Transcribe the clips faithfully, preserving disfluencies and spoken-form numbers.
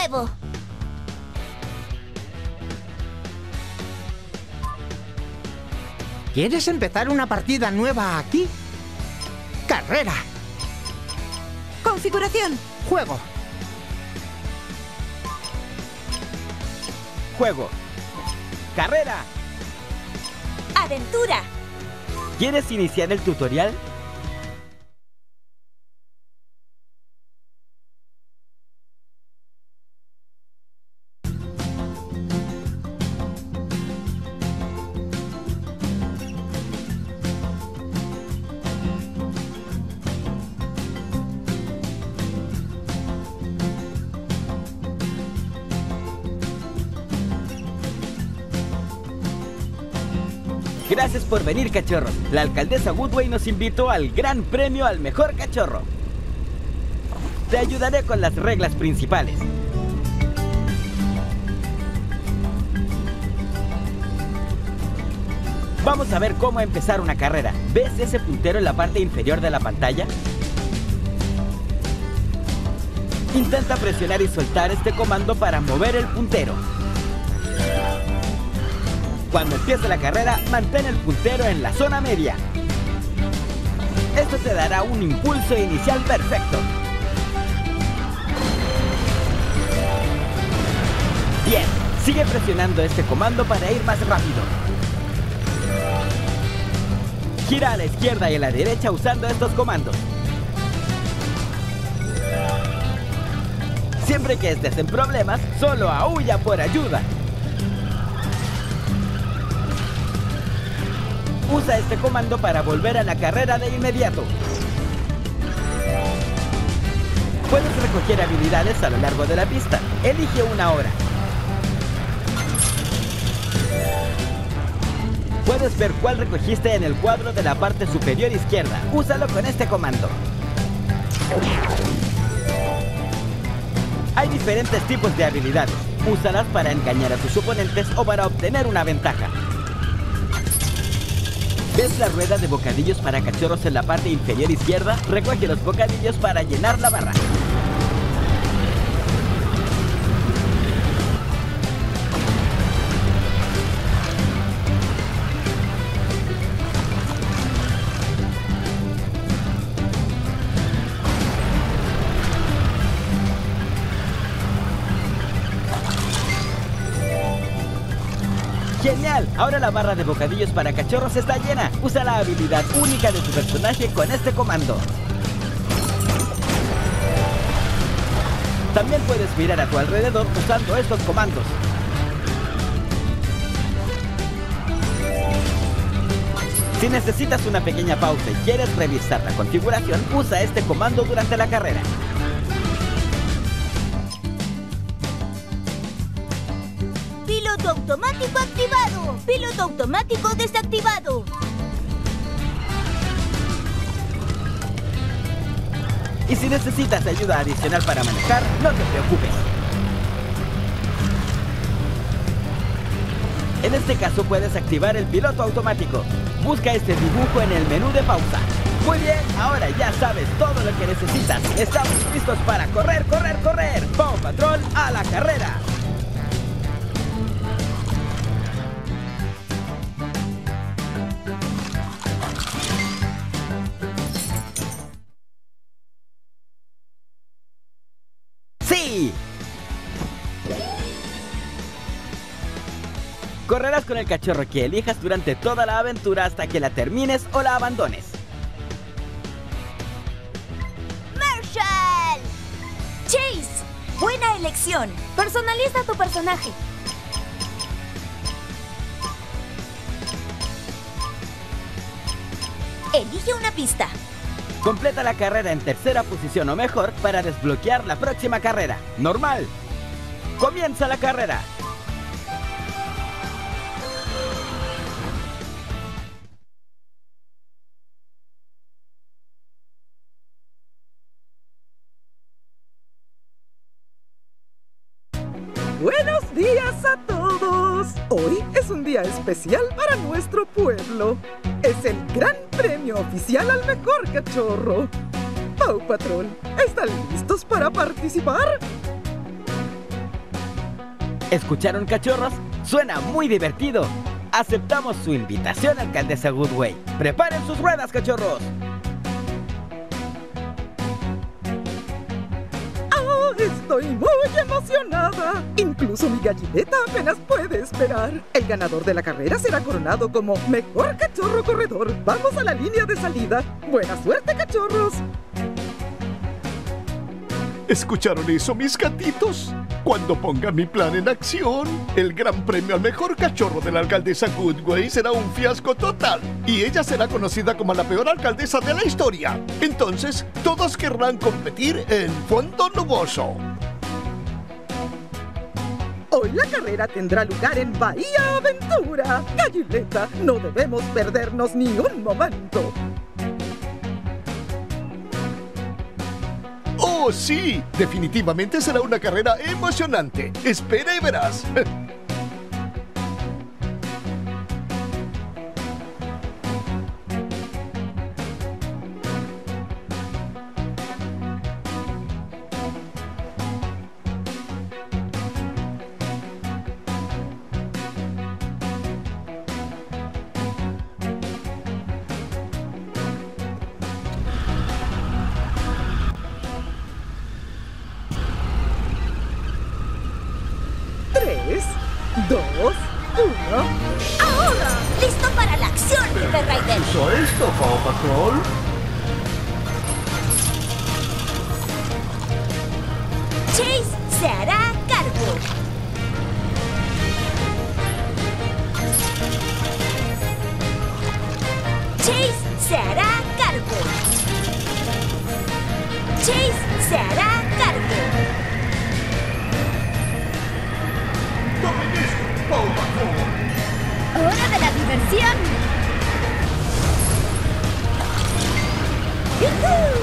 nuevo. ¿Quieres empezar una partida nueva aquí? ¡Carrera! Configuración. Juego. Juego. Carrera. Aventura. ¿Quieres iniciar el tutorial? Gracias por venir, cachorros. La alcaldesa Woodway nos invitó al gran premio al mejor cachorro. Te ayudaré con las reglas principales. Vamos a ver cómo empezar una carrera. ¿Ves ese puntero en la parte inferior de la pantalla? Intenta presionar y soltar este comando para mover el puntero. Cuando empiece la carrera, mantén el puntero en la zona media. Esto te dará un impulso inicial perfecto. Bien, sigue presionando este comando para ir más rápido. Gira a la izquierda y a la derecha usando estos comandos. Siempre que estés en problemas, solo aúlla por ayuda. Usa este comando para volver a la carrera de inmediato. Puedes recoger habilidades a lo largo de la pista. Elige una ahora. Puedes ver cuál recogiste en el cuadro de la parte superior izquierda. Úsalo con este comando. Hay diferentes tipos de habilidades. Úsalas para engañar a tus oponentes o para obtener una ventaja. ¿Ves la rueda de bocadillos para cachorros en la parte inferior izquierda? Recoge los bocadillos para llenar la barra. ¡Genial! Ahora la barra de bocadillos para cachorros está llena. Usa la habilidad única de tu personaje con este comando. También puedes mirar a tu alrededor usando estos comandos. Si necesitas una pequeña pausa y quieres revisar la configuración, usa este comando durante la carrera. Piloto automático activado. Piloto automático desactivado. Y si necesitas ayuda adicional para manejar, no te preocupes. En este caso puedes activar el piloto automático. Busca este dibujo en el menú de pausa. Muy bien, ahora ya sabes todo lo que necesitas. Estamos listos para correr, correr, correr. Paw Patrol a la carrera. ¡Sí! Correrás con el cachorro que elijas durante toda la aventura hasta que la termines o la abandones. ¡Marshall! ¡Chase! Buena elección. Personaliza tu personaje. Elige una pista. Completa la carrera en tercera posición o mejor para desbloquear la próxima carrera. Normal. Comienza la carrera. ¡Buenos días a todos! Hoy es un día especial para nuestro pueblo. Es el gran premio oficial al mejor cachorro. Paw Patrol, ¿están listos para participar? ¿Escucharon, cachorros? Suena muy divertido. Aceptamos su invitación, alcaldesa Goodway. ¡Preparen sus ruedas, cachorros! ¡Oh, estoy muy emocionada! Incluso mi gallineta apenas puede esperar. El ganador de la carrera será coronado como mejor cachorro corredor. ¡Vamos a la línea de salida! ¡Buena suerte, cachorros! ¿Escucharon eso, mis gatitos? Cuando ponga mi plan en acción, el gran premio al mejor cachorro de la alcaldesa Goodway será un fiasco total. Y ella será conocida como la peor alcaldesa de la historia. Entonces, todos querrán competir en Fondo Nuboso. Hoy la carrera tendrá lugar en Bahía Aventura. Gallineta, no debemos perdernos ni un momento. ¡Oh, sí! Definitivamente será una carrera emocionante. Espera y verás. Tres, dos, uno. ¡Ahora! ¡Listo para la acción, River Raiden! ¿Hizo esto, Paw Patrol? Chase se hará cargo. Chase se hará cargo. Chase se hará cargo. ¡Tomen esto, Paw Patrol! ¡Hora de la diversión! ¡Yujú!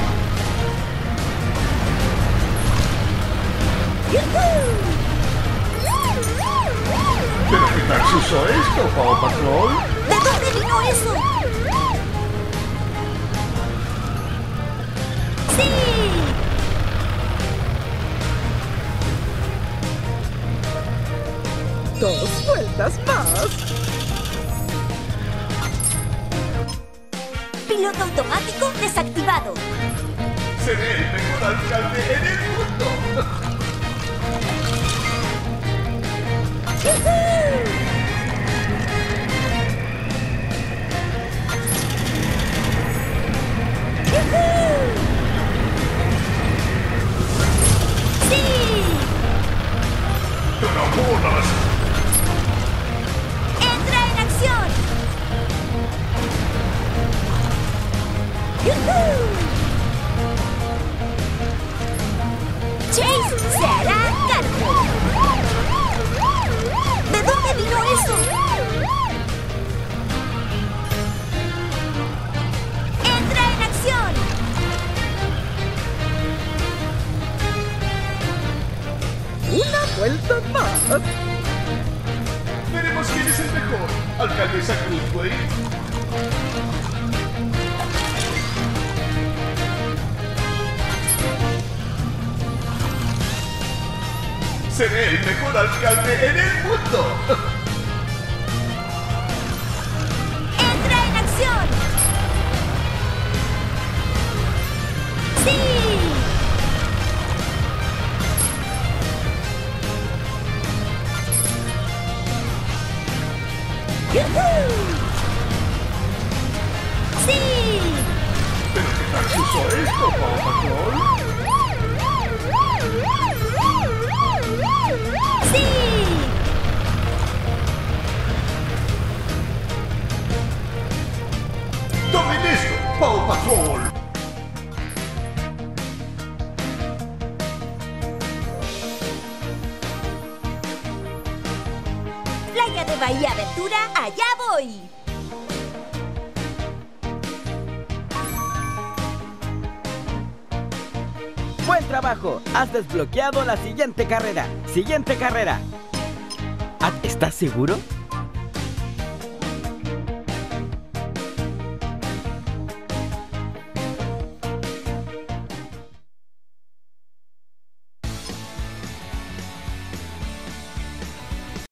¡Yujú! ¿Pero qué tal se hizo esto, Paw Patrol? ¿De dónde vino eso? ¡Sí! Dos vueltas más. Piloto automático desactivado. Seré el mejor alcalde en el mundo. ¡Sí! ¡Dragonas! ¡Entra en acción! ¡Yujú! Chase se hará cargo. ¿De dónde vino eso? ¡Entra en acción! Una vuelta más. Veremos quién es el mejor, alcaldesa Goodway. Seré el mejor alcalde en el mundo. ¡Entra en acción! ¡Sí! ¡Yujú! ¡Sí! ¿Pero qué tal se hizo esto, Paw Patrol? ¡Sí! ¡Tomen esto, Paw Patrol! Playa de Bahía Aventura, allá voy. ¡Buen trabajo! Has desbloqueado la siguiente carrera. Siguiente carrera. Ah, ¿estás seguro?